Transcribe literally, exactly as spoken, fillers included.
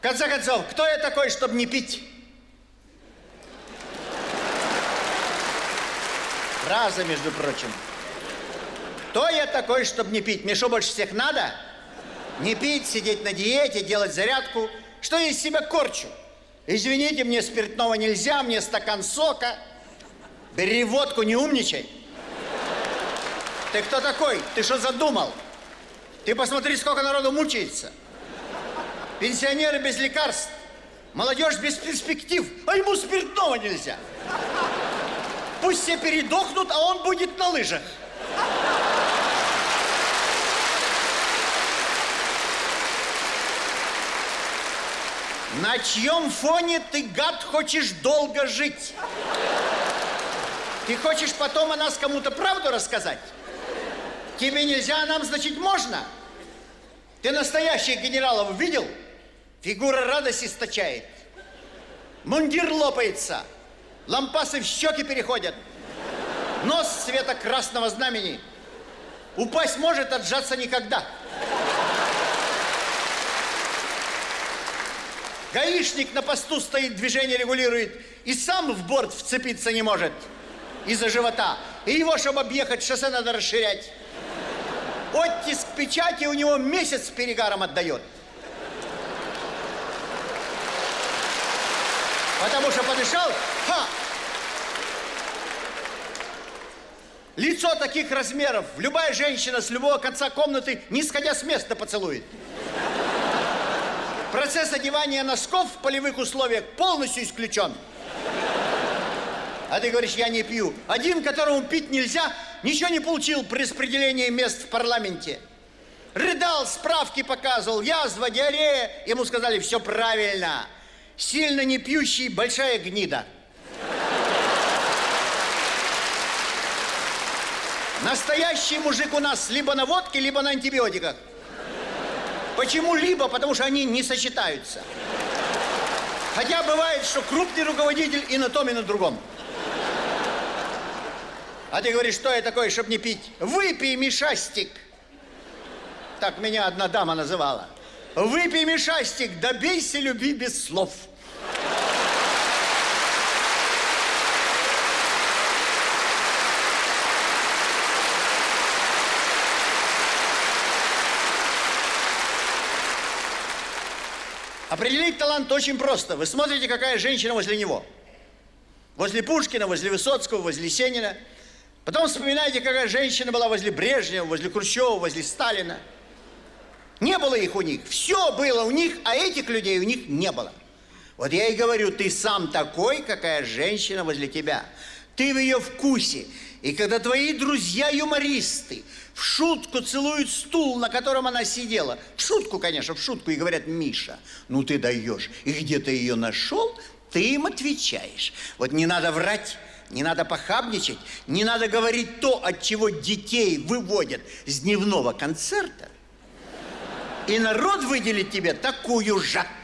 В конце концов, кто я такой, чтобы не пить? Фраза, между прочим. Кто я такой, чтобы не пить? Мне что, больше всех надо? Не пить, сидеть на диете, делать зарядку. Что я из себя корчу? Извините, мне спиртного нельзя, мне стакан сока. Бери водку, не умничай. Ты кто такой? Ты что задумал? Ты посмотри, сколько народу мучается. Пенсионеры без лекарств, молодежь без перспектив, а ему спиртного нельзя. Пусть все передохнут, а он будет на лыжах. На чьем фоне ты, гад, хочешь долго жить? Ты хочешь потом о нас кому-то правду рассказать? Тебе нельзя, а нам, значит, можно? Ты настоящих генералов видел? Фигура радость источает. Мундир лопается. Лампасы в щеки переходят. Нос цвета красного знамени. Упасть может, отжаться никогда. Гаишник на посту стоит, движение регулирует. И сам в борт вцепиться не может. Из-за живота. И его, чтобы объехать, шоссе надо расширять. Оттиск печати у него месяц с перегаром отдает. Потому что подышал, ха! Лицо таких размеров любая женщина с любого конца комнаты, не сходя с места, поцелует. Процесс одевания носков в полевых условиях полностью исключен. А ты говоришь, я не пью. Один, которому пить нельзя, ничего не получил при распределении мест в парламенте. Рыдал, справки показывал, язва, диарея. Ему сказали, все правильно. Сильно не пьющий, большая гнида. Настоящий мужик у нас либо на водке, либо на антибиотиках. Почему либо? Потому что они не сочетаются. Хотя бывает, что крупный руководитель и на том, и на другом. А ты говоришь, что я такой, чтобы не пить? Выпей, Мишастик. Так меня одна дама называла. Выпей, Мишастик, добейся любви без слов. Определить талант очень просто. Вы смотрите, какая женщина возле него. Возле Пушкина, возле Высоцкого, возле Есенина. Потом вспоминайте, какая женщина была возле Брежнева, возле Хрущева, возле Сталина. Не было их у них. Все было у них, а этих людей у них не было. Вот я и говорю, ты сам такой, какая женщина возле тебя. Ты в ее вкусе. И когда твои друзья-юмористы в шутку целуют стул, на котором она сидела, в шутку, конечно, в шутку, и говорят, Миша, ну ты даешь, и где ты ее нашел, ты им отвечаешь. Вот не надо врать, не надо похабничать, не надо говорить то, от чего детей выводят с дневного концерта. И народ выделит тебе такую же.